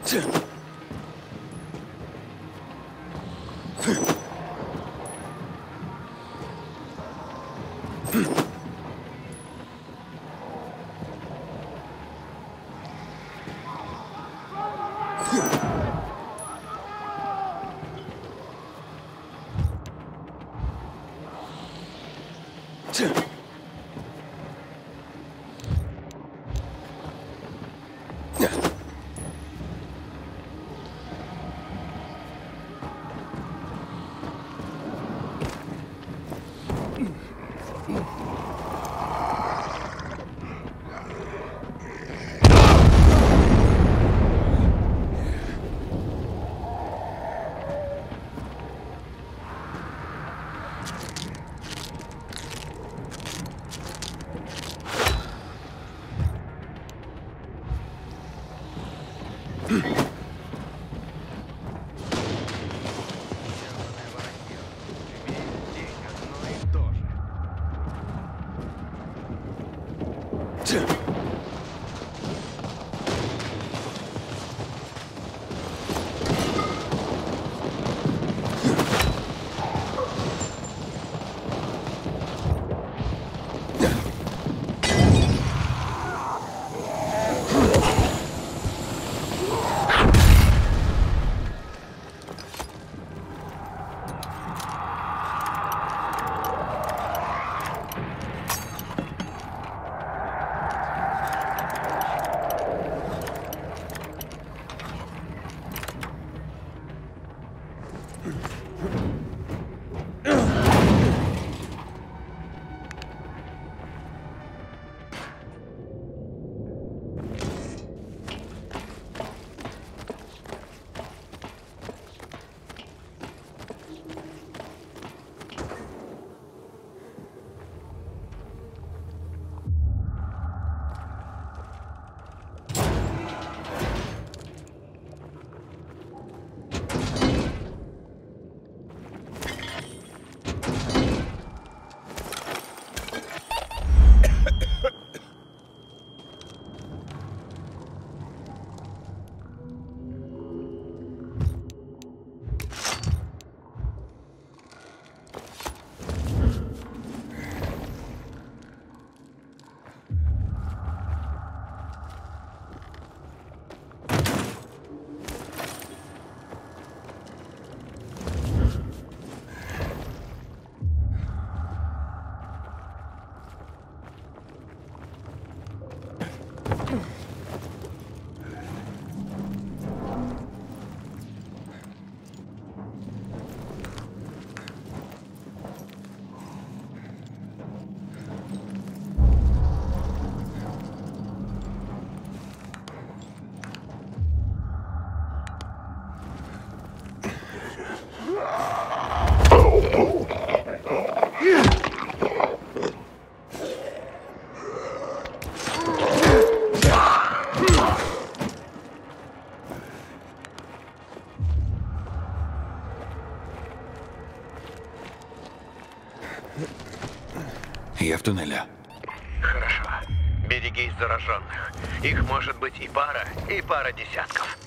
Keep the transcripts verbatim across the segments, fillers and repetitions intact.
Я в туннеле. Хорошо. Берегись зараженных. Их может быть и пара, и пара десятков.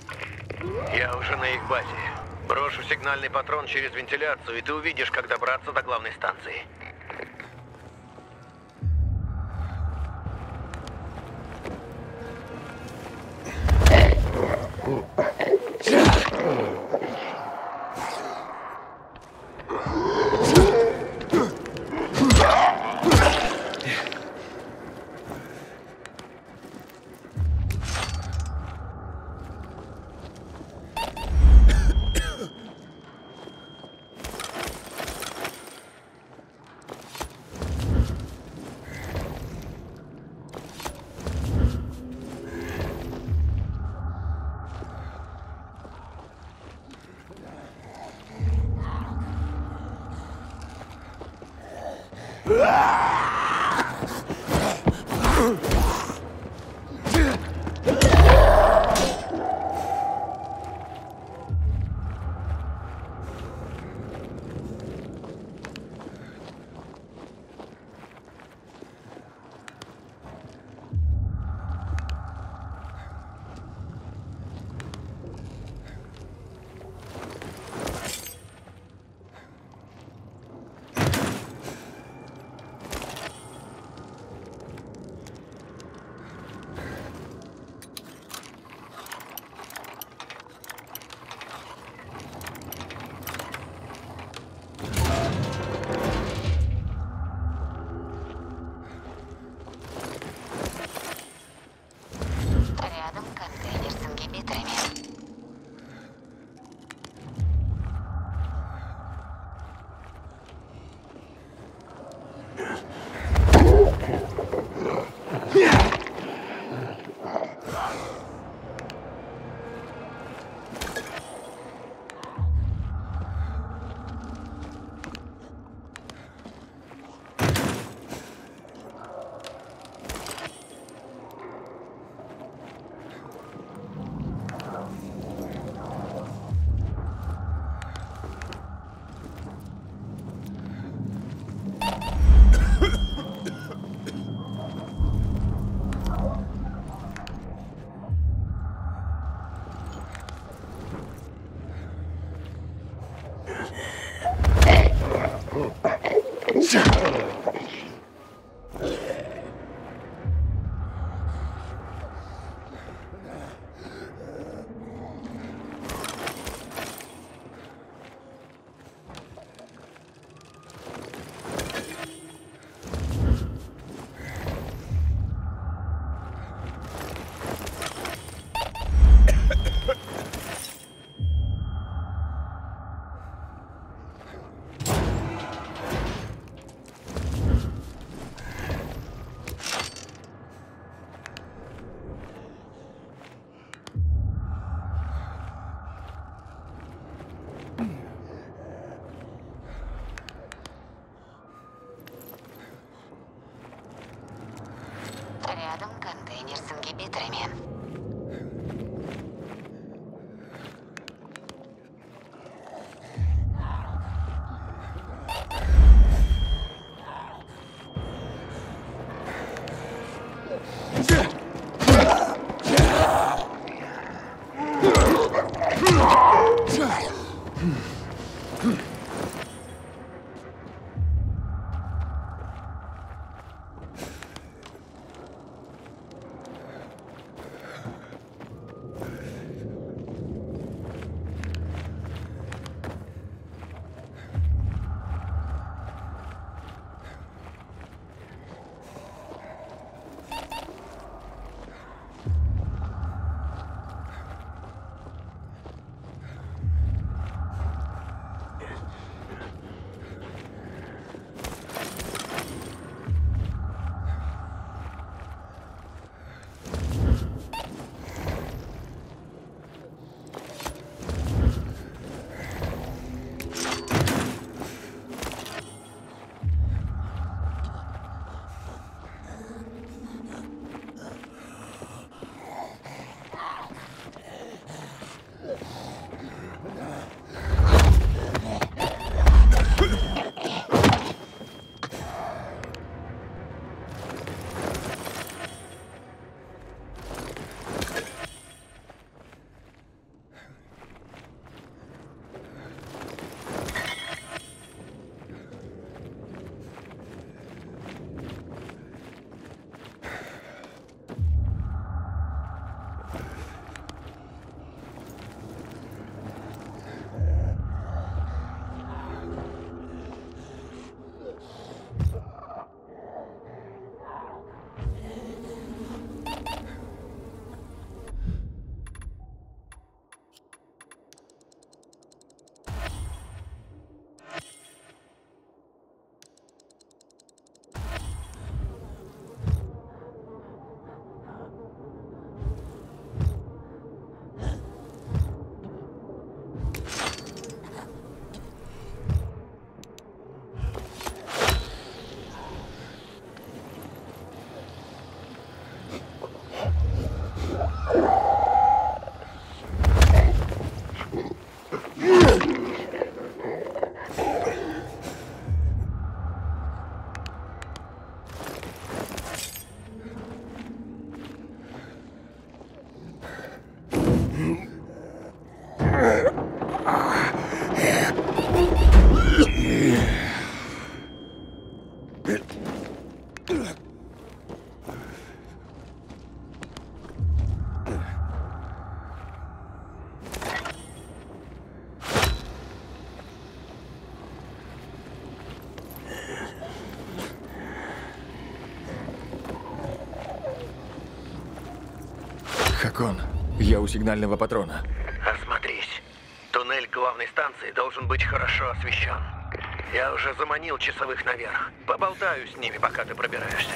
Я уже на их базе. Брошу сигнальный патрон через вентиляцию, и ты увидишь, как добраться до главной станции. инквизиторами. Хакон, я у сигнального патрона. Осмотрись. Туннель главной станции должен быть хорошо освещен. Я уже заманил часовых наверх. Поболтаю с ними, пока ты пробираешься.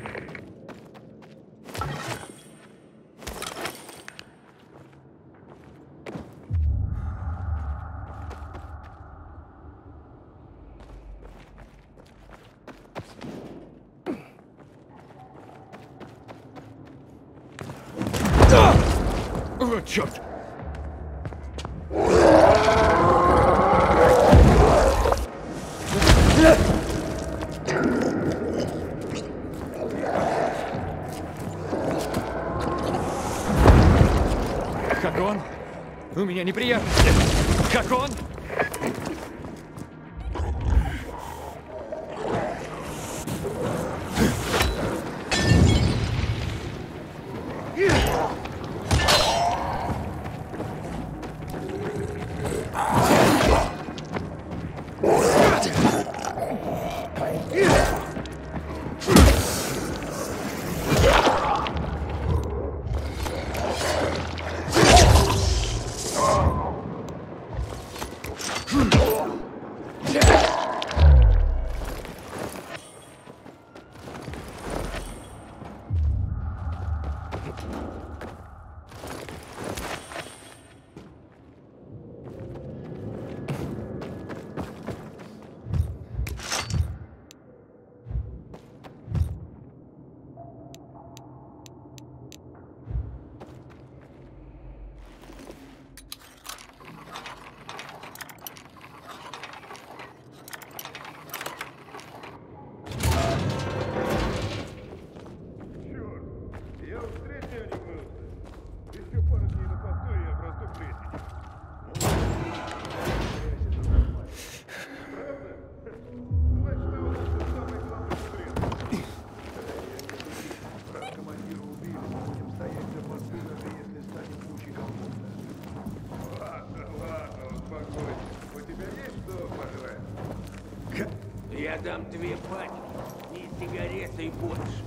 О, черт! Хакон? У меня неприятности. Хакон? Я дам две пачки, и сигареты больше.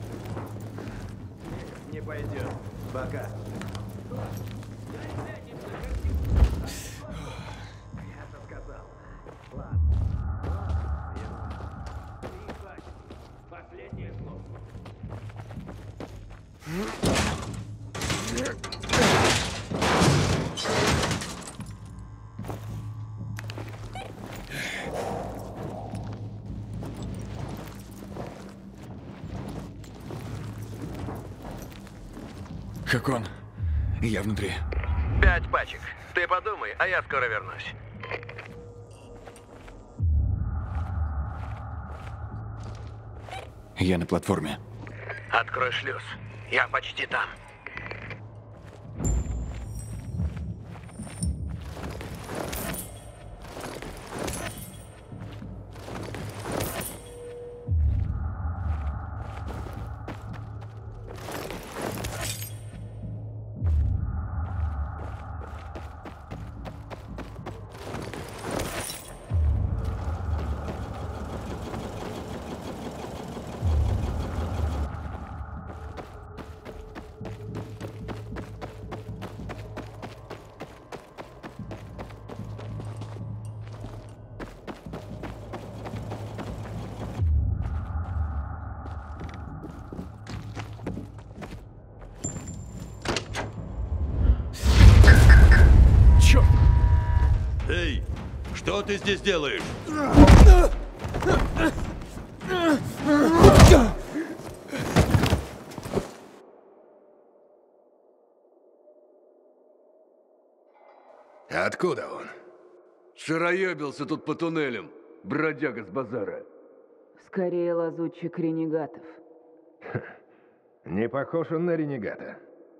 Не пойдет. Пока. Я же сказал. Ладно. Три пачки. Последнее слово. Хакон, я внутри. Пять пачек. Ты подумай, а я скоро вернусь. Я на платформе. Открой шлюз. Я почти там. Чё? Эй, что ты здесь делаешь? Откуда он? Шароебился тут по туннелям, бродяга с базара. Скорее лазутчик ренегатов. Не похож он на ренегата.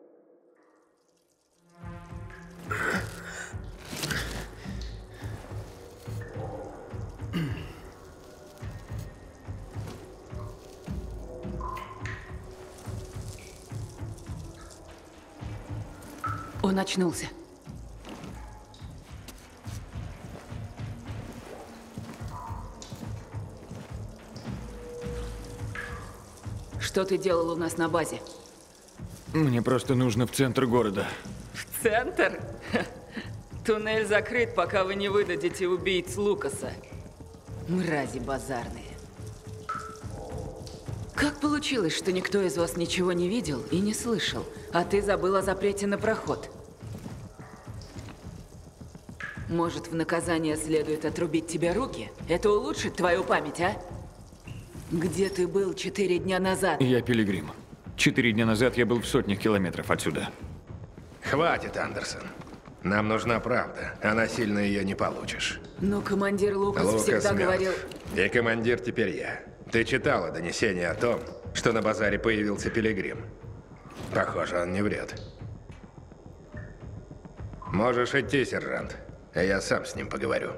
Он очнулся. Что ты делал у нас на базе? Мне просто нужно в центр города. В центр? Ха. Туннель закрыт, пока вы не выдадите убийц Лукаса. Мрази базарные. Как получилось, что никто из вас ничего не видел и не слышал, а ты забыл о запрете на проход? Может, в наказание следует отрубить тебе руки? Это улучшит твою память, а? Где ты был четыре дня назад? Я пилигрим. Четыре дня назад я был в сотнях километров отсюда. Хватит, Андерсон. Нам нужна правда, а насильно ее не получишь. Но командир Лукас, Лукас всегда мертв. говорил... И командир теперь я. Ты читала донесение о том, что на базаре появился пилигрим? Похоже, он не врет. Можешь идти, сержант. А я сам с ним поговорю.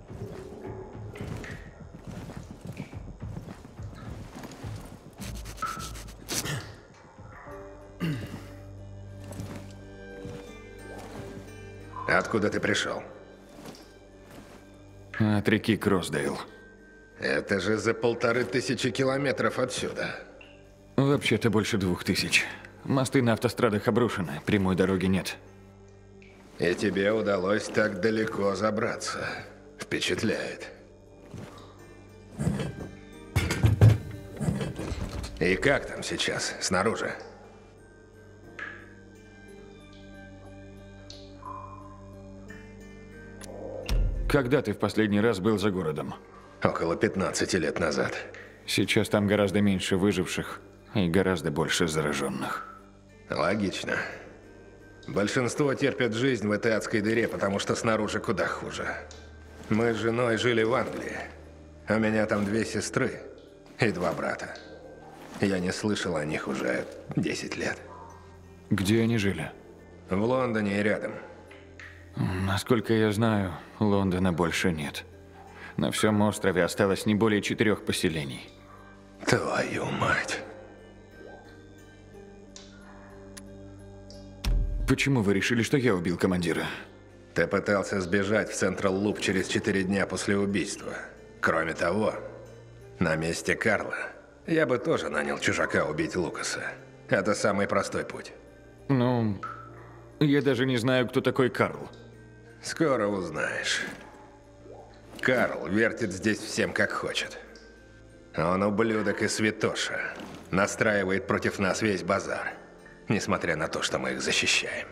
Откуда ты пришел? От реки Кроссдейл. Это же за полторы тысячи километров отсюда. Вообще-то больше двух тысяч. Мосты на автострадах обрушены, прямой дороги нет. И тебе удалось так далеко забраться. Впечатляет. И как там сейчас, снаружи? Когда ты в последний раз был за городом? Около пятнадцати лет назад. Сейчас там гораздо меньше выживших и гораздо больше зараженных. Логично. Большинство терпят жизнь в этой адской дыре, потому что снаружи куда хуже. Мы с женой жили в Англии. У меня там две сестры и два брата. Я не слышал о них уже десять лет. Где они жили? В Лондоне и рядом. Насколько я знаю, Лондона больше нет. На всем острове осталось не более четырех поселений. Твою мать. Почему вы решили, что я убил командира? Ты пытался сбежать в Централ Луп через четыре дня после убийства. Кроме того, На месте Карла я бы тоже нанял чужака убить Лукаса. Это самый простой путь. Ну, я даже не знаю, кто такой Карл. Скоро узнаешь. Карл вертит здесь всем, как хочет. Он ублюдок и святоша. Настраивает против нас весь базар. Несмотря на то, что мы их защищаем.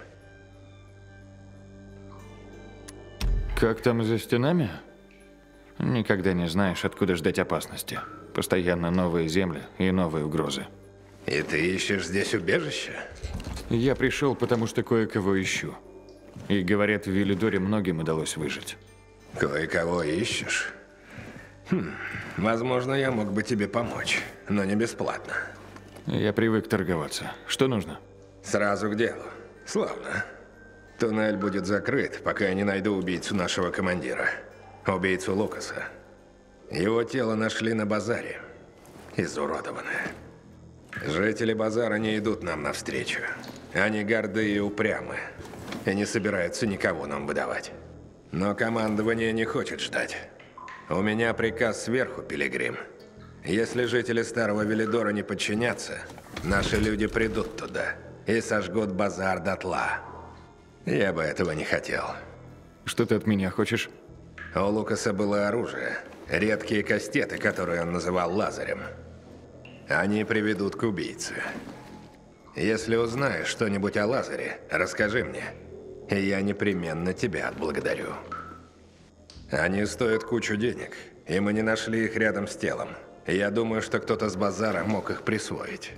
Как там за стенами? Никогда не знаешь, откуда ждать опасности. Постоянно новые земли и новые угрозы. И ты ищешь здесь убежище? Я пришел, потому что кое-кого ищу. И говорят, в Велидоре многим удалось выжить. Кое-кого ищешь? Хм, возможно, я мог бы тебе помочь, но не бесплатно. Я привык торговаться. Что нужно? Сразу к делу. Славно. Туннель будет закрыт, пока я не найду убийцу нашего командира. Убийцу Лукаса. Его тело нашли на базаре. Изуродованное. Жители базара не идут нам навстречу. Они горды и упрямы. И не собираются никого нам выдавать. Но командование не хочет ждать. У меня приказ сверху, Пилигрим. Если жители Старого Велидора не подчинятся, наши люди придут туда и сожгут базар дотла. Я бы этого не хотел. Что ты от меня хочешь? У Лукаса было оружие. Редкие кастеты, которые он называл лазарем. Они приведут к убийце. Если узнаешь что-нибудь о лазаре, расскажи мне. И я непременно тебя отблагодарю. Они стоят кучу денег, и мы не нашли их рядом с телом. Я думаю, что кто-то с базара мог их присвоить.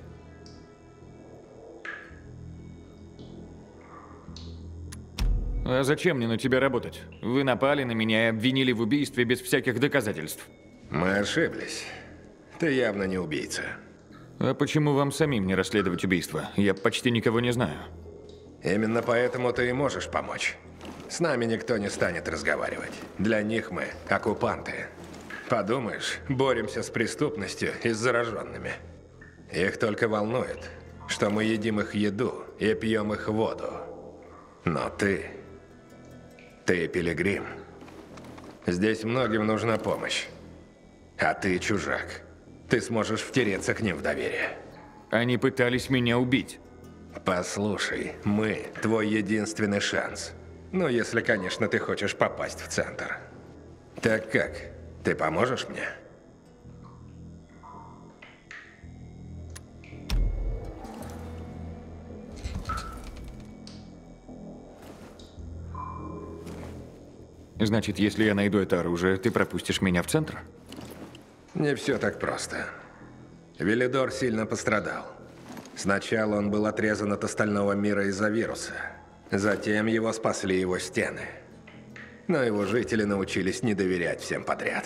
А зачем мне на тебя работать? Вы напали на меня и обвинили в убийстве без всяких доказательств. Мы ошиблись. Ты явно не убийца. А почему вам самим не расследовать убийство? Я почти никого не знаю. Именно поэтому ты и можешь помочь. С нами никто не станет разговаривать. Для них мы оккупанты. Подумаешь, боремся с преступностью и с зараженными. Их только волнует, что мы едим их еду и пьем их воду. Но ты... Ты пилигрим. Здесь многим нужна помощь. А ты чужак. Ты сможешь втереться к ним в доверие. Они пытались меня убить. Послушай, мы твой единственный шанс. Ну, если, конечно, ты хочешь попасть в центр. Так как? Ты поможешь мне? Значит, если я найду это оружие, ты пропустишь меня в центр? Не все так просто. Велидор сильно пострадал. Сначала он был отрезан от остального мира из-за вируса. Затем его спасли его стены. Но его жители научились не доверять всем подряд.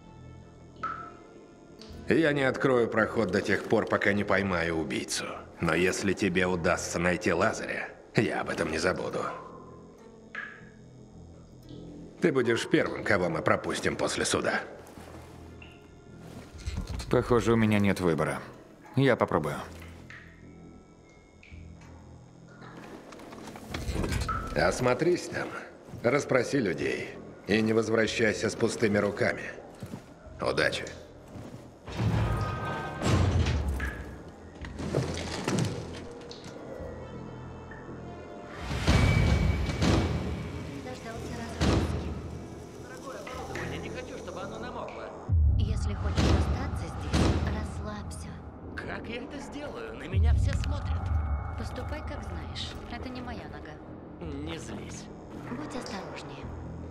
Я не открою проход до тех пор, пока не поймаю убийцу. Но если тебе удастся найти Лазаря, я об этом не забуду. Ты будешь первым, кого мы пропустим после суда. Похоже, у меня нет выбора. Я попробую. Осмотрись там, расспроси людей и не возвращайся с пустыми руками. Удачи. Дождался разгрузки. Я не хочу, чтобы оно намокло. Если хочешь остаться здесь, расслабься. Как я это сделаю? На меня все смотрят. Поступай, как знаешь. Это не моя нога. Не злись. Будь осторожнее.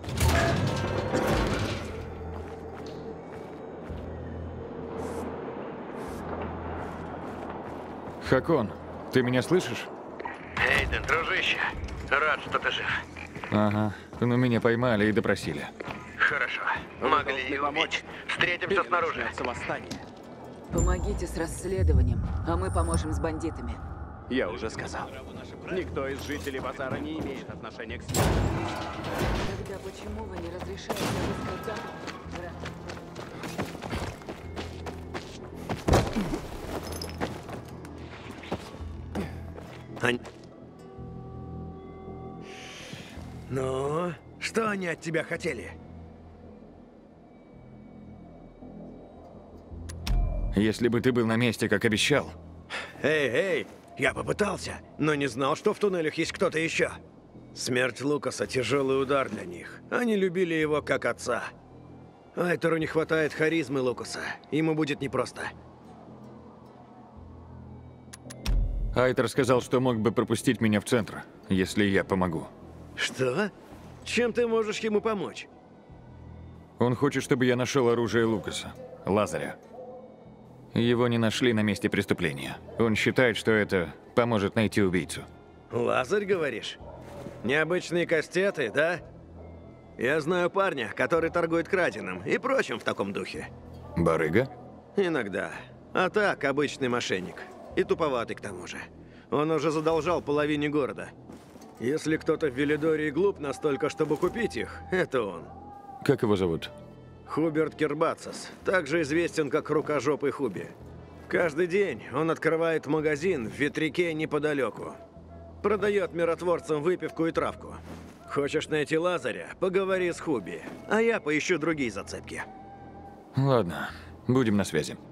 Хакон, ты меня слышишь? Эйден, дружище, рад, что ты жив. Ага, ну меня поймали и допросили. Хорошо. Могли и убить. Встретимся снаружи. Восстание. Помогите с расследованием, а мы поможем с бандитами. Я уже сказал. Никто из жителей базара не имеет отношения к смерти. Тогда почему вы не разрешаете выскать замуж? Ань... Ну, что они от тебя хотели? Если бы ты был на месте, как обещал. Эй, эй, я попытался, но не знал, что в туннелях есть кто-то еще. Смерть Лукаса – тяжелый удар для них. Они любили его как отца. Айтеру не хватает харизмы Лукаса. Ему будет непросто. Айтер сказал, что мог бы пропустить меня в центр, если я помогу. Что? Чем ты можешь ему помочь? Он хочет, чтобы я нашел оружие Лукаса, Лазаря. Его не нашли на месте преступления. Он считает, что это поможет найти убийцу. Лазарь, говоришь? Необычные кастеты, да? Я знаю парня, который торгует краденым и прочим в таком духе. Барыга? Иногда. А так, обычный мошенник. И туповатый к тому же. Он уже задолжал половине города. Если кто-то в Велидории глуп настолько, чтобы купить их, это он. Как его зовут? Хуберт Кербацис, также известен как Рукожопый Хуби. Каждый день он открывает магазин в ветряке неподалеку. Продает миротворцам выпивку и травку. Хочешь найти Лазаря? Поговори с Хуби, а я поищу другие зацепки. Ладно, будем на связи.